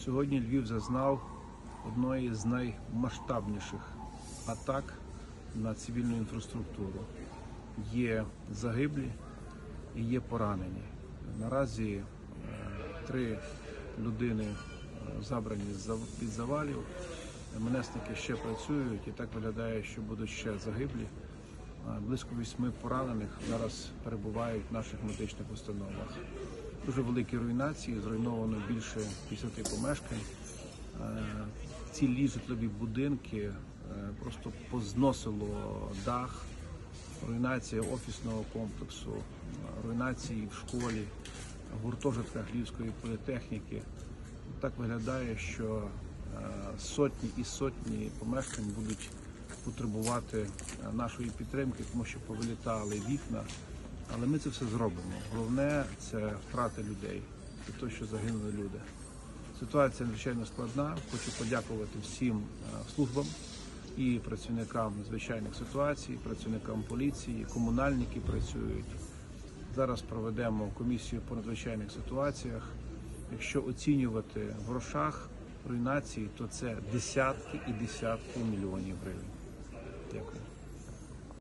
Сьогодні Львів зазнав одної з наймасштабніших атак на цивільну інфраструктуру. Є загиблі і є поранені. Наразі 3 людини забрані з-під завалів. МНСники ще працюють і так виглядає, що будуть ще загиблі. Близько 8 поранених зараз перебувають в наших медичних установах. Дуже великі руйнації, зруйновано більше 50 помешкань. Цілі житлові будинки просто позносило дах, руйнація офісного комплексу, руйнації в школі, в гуртожитках Львівської політехніки. Так виглядає, що сотні і сотні помешкань будуть потребувати нашої підтримки, тому що повилітали вікна. Але ми це все зробимо. Головне – це втрати людей, це те, що загинули люди. Ситуація надзвичайно складна. Хочу подякувати всім службам і працівникам надзвичайних ситуацій, працівникам поліції, комунальники працюють. Зараз проведемо комісію по надзвичайних ситуаціях. Якщо оцінювати в грошах руйнації, то це десятки і десятки мільйонів гривень. Дякую.